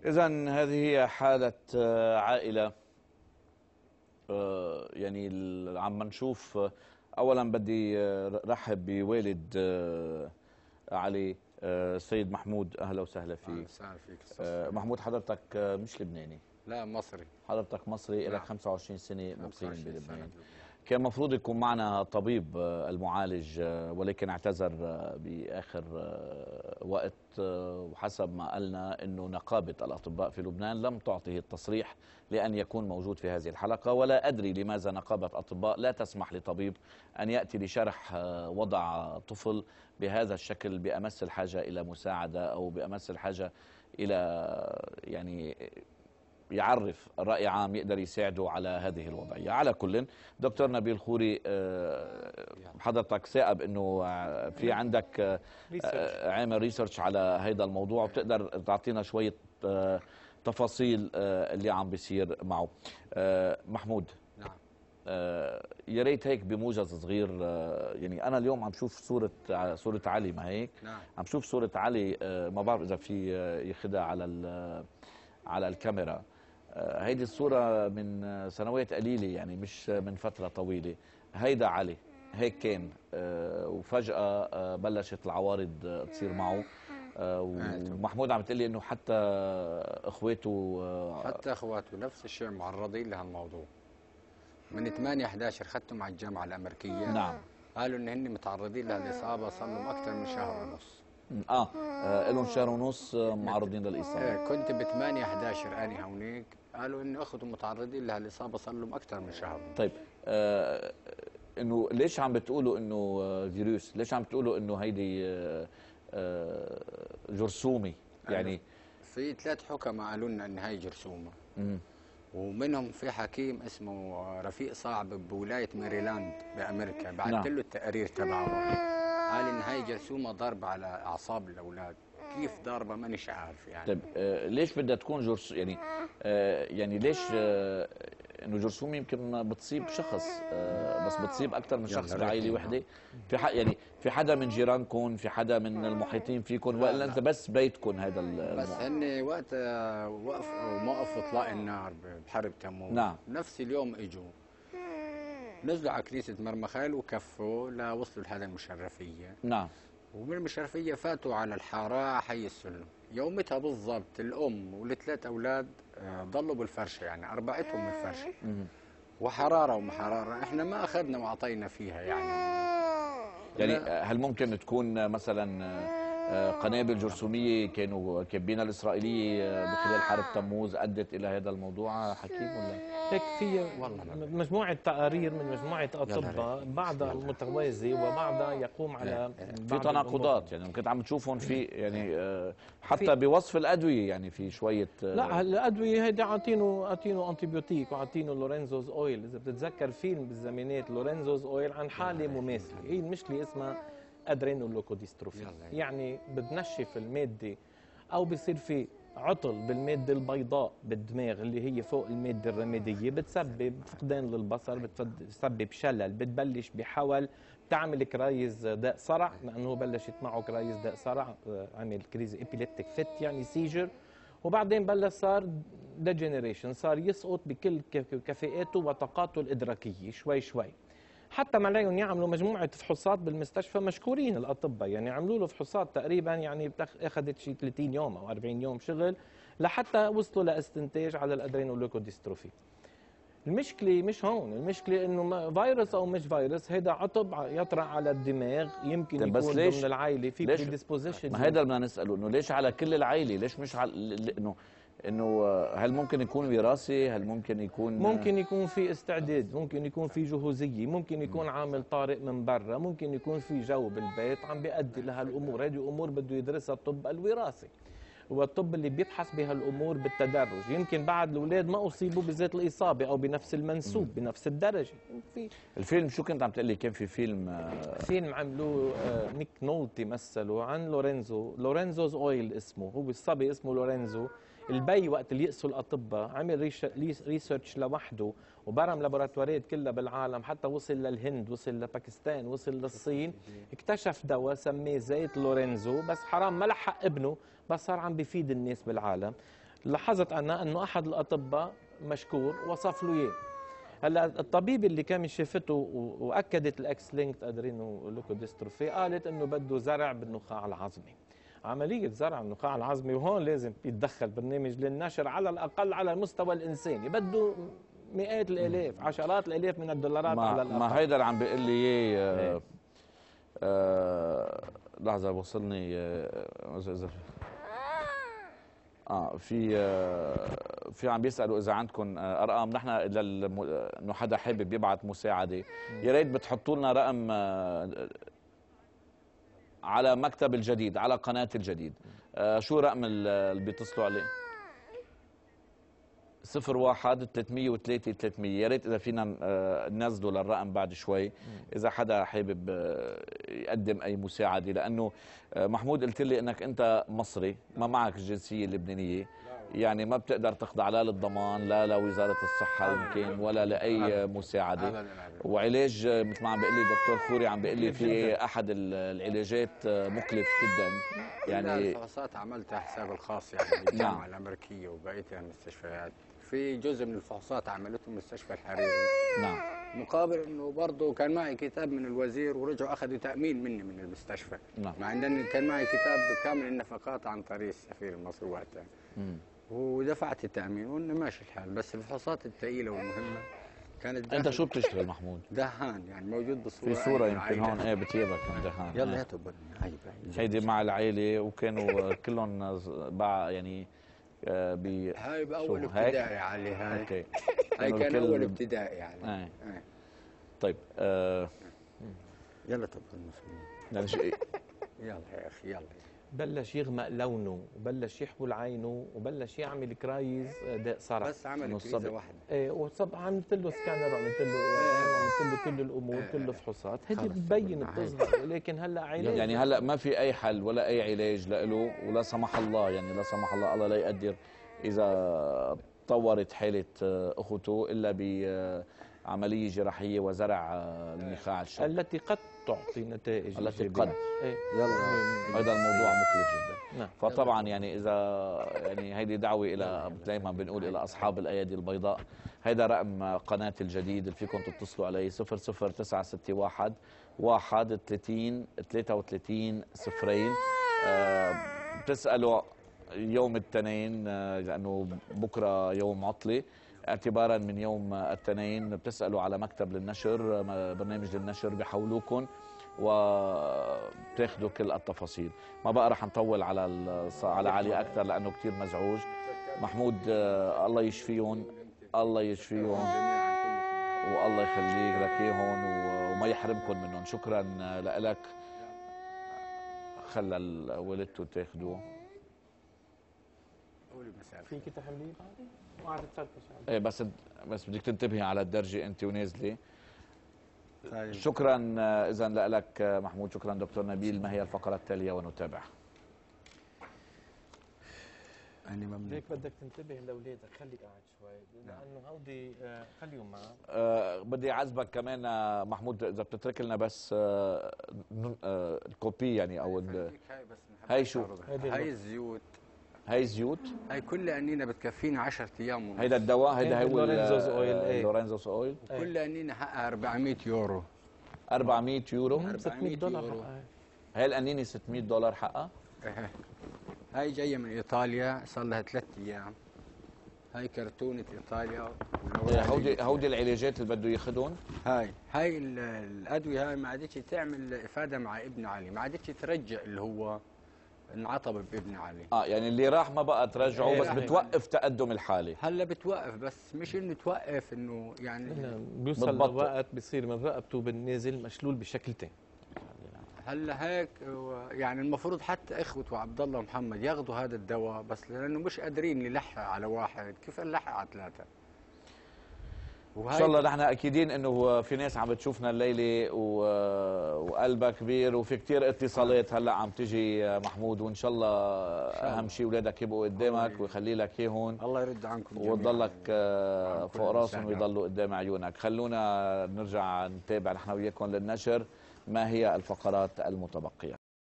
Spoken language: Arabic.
إذن هذه هي حالة عائلة. يعني عم نشوف. أولا بدي رحب بوالد علي، السيد محمود. أهلا وسهلا فيك. أهلا وسهلا فيك. محمود، حضرتك مش لبناني؟ لا، مصري. حضرتك مصري. نعم. لك 25 سنة مقيم بلبنان. سنة. كان مفروض يكون معنا طبيب المعالج، ولكن اعتذر بآخر وقت، وحسب ما قالنا أنه نقابة الأطباء في لبنان لم تعطه التصريح لأن يكون موجود في هذه الحلقة، ولا أدري لماذا نقابة أطباء لا تسمح لطبيب أن يأتي لشرح وضع طفل بهذا الشكل بأمس الحاجة إلى مساعدة، أو بأمس الحاجة إلى يعني يعرف الرأي عام يقدر يساعده على هذه الوضعية. على كل، دكتور نبيل خوري، حضرتك ثائب انه في عندك عامل ريسيرش على هذا الموضوع، وبتقدر تعطينا شوية تفاصيل اللي عم بيصير معه. محمود. نعم. يا ريت هيك بموجز صغير. يعني انا اليوم عم شوف صورة علي، ما هيك؟ نعم. عم شوف صورة علي، ما بعرف اذا في ياخذها على الكاميرا. هيدي الصورة من سنوات قليلة، يعني مش من فترة طويلة. هيدا علي هيك كان، وفجأة بلشت العوارض تصير معه. ومحمود عم تقلي انه حتى اخواته نفس الشيء معرضين لهالموضوع. من 8/11 خدتهم على الجامعة الأمريكية. نعم. قالوا ان هن متعرضين لهالإصابة صار لهم أكثر من شهر ونص. لهم شهر ونص معرضين للإصابة. كنت ب 8/11 أنا هونيك، قالوا إن أخذوا متعرضين لهالإصابة صار لهم أكثر من شهر. طيب، إنه ليش عم بتقولوا إنه فيروس؟ ليش عم بتقولوا إنه هيدي جرثومي؟ يعني في 3 حكماء قالوا لنا إن هي جرثومة. ومنهم في حكيم اسمه رفيق صعب بولاية ماريلاند بأمريكا، بعثت له التقارير تبعه، قال إن هي جرثومة ضاربة على أعصاب الأولاد. كيف ضاربة مانيش عارف يعني. طيب، ليش بدها تكون يعني ليش انه جرثومة يمكن بتصيب شخص، بس بتصيب اكثر من شخص بعائله وحده؟ يعني في حدا من جيرانكم، في حدا من المحيطين فيكم، ولا انت بس بيتكم هذا بس هن وقت موقف اطلاق النار بحرب تموز، نعم، نفس اليوم اجوا نزلوا على كنيسة مرمخيل وكفوا لوصلوا لهذا المشرفية. نعم. ومن المشرفية فاتوا على الحارة حي السلم. يومتها بالضبط الأم والثلاث أولاد ضلوا بالفرشة، يعني أربعتهم بالفرشة. وحرارة ومحرارة، إحنا ما أخذنا وأعطينا فيها يعني هل ممكن تكون مثلا قنابل جرثومية كانوا كابينها الإسرائيلية بخلال حرب تموز أدت إلى هذا الموضوع حكيم، ولا؟ هيك في مجموعة تقارير من مجموعة أطباء، بعضها متوازي وبعضها يقوم على في تناقضات. يعني كنت عم تشوفهم في يعني حتى بوصف الأدوية، يعني في شوية لا، الأدوية هيدي عاطينه أنتيبيوتيك وعاطينه لورينزوز أويل. إذا بتتذكر فيلم بالزمانات لورينزوز أويل عن حالة مماثلة، هي المشكلة اسمها أدرينولوكوديستروفي، يعني بتنشف المادة أو بصير في عطل بالمادة البيضاء بالدماغ اللي هي فوق المادة الرمادية، بتسبب فقدان للبصر، بتسبب شلل، بتبلش بحول تعمل كرايز داء صرع، لأنه بلشت معه كرايز داء صرع، عمل كريز إبيليبتيك فيت يعني سيجر، وبعدين بلش صار ديجنريشن، صار يسقط بكل كفاءاته وطاقاته الإدراكية شوي شوي. حتى عليهم يعملوا مجموعة فحوصات بالمستشفى، مشكورين الأطباء، يعني عملوا له فحوصات تقريبا يعني أخذت شيء 30 يوم أو 40 يوم شغل لحتى وصلوا لاستنتاج على الأدرينولوكوديستروفي. المشكلة مش هون، المشكلة إنه فيروس أو مش فيروس، هيدا عطب يطرح على الدماغ، يمكن يكون ضمن العائلة في بريديسبوزيشن. ما هذا بدنا نسأله، إنه ليش على كل العائلة؟ ليش مش على انه هل ممكن يكون وراثي؟ هل ممكن يكون في استعداد، ممكن يكون في جهوزيه، ممكن يكون عامل طارئ من برا، ممكن يكون في جو بالبيت عم بيؤدي لهالامور. هذه امور بده يدرسها الطب الوراثي، هو الطب اللي بيبحث بهالامور بالتدرج. يمكن بعد الاولاد ما اصيبوا بذات الاصابه او بنفس المنسوب بنفس الدرجه. في الفيلم شو كنت عم تقول لي؟ كان في فيلم عملوه نيك نولتي مثله عن لورينزوز اويل اسمه، هو الصبي اسمه لورينزو. البي وقت اللي يقسوا الاطباء عمل ريسيرش لوحده وبرم لابوراتواريات كلها بالعالم، حتى وصل للهند، وصل لباكستان، وصل للصين، اكتشف دواء سميه زيت لورينزو، بس حرام ما لحق ابنه، بس صار عم بيفيد الناس بالعالم. لاحظت أنا أنه أحد الأطباء مشكور وصف له إياه. هلا الطبيب اللي كان شافته واكدت الاكس لينكد ادرينو لوكوديستروفي قالت انه بده زرع بالنخاع العظمي. عمليه زرع النخاع العظمي، وهون لازم يتدخل برنامج للنشر على الاقل على المستوى الانساني، بده مئات الالاف عشرات الالاف من الدولارات على الاقل. ما هيدا اللي عم بيقول لي اياه. لحظه وصلني اذا في عم بيسالوا اذا عندكم ارقام. نحن انه حدا حابب يبعث مساعده، يا ريت بتحطوا لنا رقم على مكتب الجديد، على قناه الجديد. شو رقم اللي بيتصلوا عليه؟ 01 303 300. يا ريت اذا فينا ننزله للرقم بعد شوي اذا حدا حابب يقدم اي مساعده، لانه محمود قلت لي انك انت مصري ما معك الجنسيه اللبنانيه، يعني ما بتقدر تخضع لا للضمان لا لوزاره الصحه يمكن ولا لاي مساعده. وعلاج مثل ما عم بيقول لي دكتور خوري، عم بيقول لي في احد العلاجات مكلف جدا. يعني الفحوصات عملتها حساب الخاص يعني بالجامعه الامريكيه وبقيه المستشفيات. في جزء من الفحوصات عملته مستشفى الحريري. نعم. مقابل انه برضه كان معي كتاب من الوزير ورجعوا اخذوا تامين مني من المستشفى. نعم. مع ان كان معي كتاب كامل النفقات عن طريق السفير المصري وقتها. ودفعت التامين وانه ماشي الحال، بس الفحوصات الثقيله والمهمه كانت. انت شو بتشتغل محمود؟ دهان، يعني موجود بالصوره. في صوره يمكن هون بتجيبك من دهان. يلا هاتوا هيدي هيدي مع العائله وكانوا كلهم يعني هاي باول ابتدائي علي هاي. اوكي. هاي كان اول ابتدائي يعني. طيب يلا تفضل مسؤولين. يلا يا اخي يلا. بلش يغمق لونه وبلش يحول عينه وبلش يعمل كرايز داء صرع. بس عمل كريزه واحده. ايه عملت له سكانر وعملت له كل الامور كل الفحوصات هذه بتبين بتظهر. ولكن هلا علاج يعني هلا ما في اي حل ولا اي علاج له، ولا سمح الله يعني لا سمح الله الله لا يقدر اذا طورت حاله اخته الا بعمليه جراحيه وزرع النخاع الشوكي التي قد تعطي نتائج التي قد. يلا هذا الموضوع مكلف جدا. نعم. فطبعا يعني اذا يعني هيدي دعوه الى زي ما بنقول الى اصحاب الايادي البيضاء. هيدا رقم قناه الجديد اللي فيكم تتصلوا عليه 00961 31 33 0. بتسالوا يوم الاثنين لانه بكره يوم عطله، اعتبارا من يوم الاثنين بتسالوا على مكتب للنشر، برنامج للنشر بحولوكم وبتاخذوا كل التفاصيل. ما بقى رح نطول على علي اكثر لانه كثير مزعوج. محمود الله يشفيهم الله يشفيهم والله يخليك لك اياهم وما يحرمكم منهم. شكرا لك. خلى والدته تاخذوه. فيك تحمليه وقعدت تفتش. ايه بس بدك تنتبهي على الدرجه انت ونازله. شكرا اذا لك محمود. شكرا دكتور نبيل. ما هي الفقره التاليه ونتابع؟ ليك بدك تنتبه لاولادك، خليك قاعد شوي لانه هودي خليهم معك. بدي اعذبك كمان محمود اذا بتترك لنا بس الكوبي يعني او هاي شو؟ هاي الزيوت. هاي زيوت؟ هاي كل قنينه بتكفينا 10 ايام ونص. هيدا الدواء هيدا هو لورينزوز اويل. لورينزوز اويل. كل قنينه حقها 400 يورو. 400 يورو؟ 600 دولار حقها. هاي القنينه 600 دولار حقها؟ هاي جايه من ايطاليا صار لها 3 ايام. هاي كرتونه ايطاليا. هودي العلاجات اللي بده ياخذهم؟ هاي الادويه هاي ما عادتش تعمل افاده مع ابن علي، ما عادتش ترجع اللي هو انعطب بابن علي. يعني اللي راح ما بقى ترجعه بس بتوقف تقدم الحاله. هلا بتوقف بس مش انه توقف انه يعني بيوصل لوقت بصير من رقبته بالنازل مشلول بشكلتين. هلا هيك يعني المفروض حتى اخوته عبد الله ومحمد ياخذوا هذا الدواء، بس لانه مش قادرين يلحق على واحد، كيف نلحق على 3؟ ان شاء الله نحن اكيدين انه في ناس عم بتشوفنا الليله وقلبها كبير وفي كثير اتصالات هلا عم تجي محمود، وان شاء الله اهم شيء اولادك يبقوا قدامك ويخلي لك اياهم. الله يرد عنكم جميعا وتضلك فوق راسهم ويضلوا قدام عيونك. خلونا نرجع نتابع نحن وياكم للنشر. ما هي الفقرات المتبقيه؟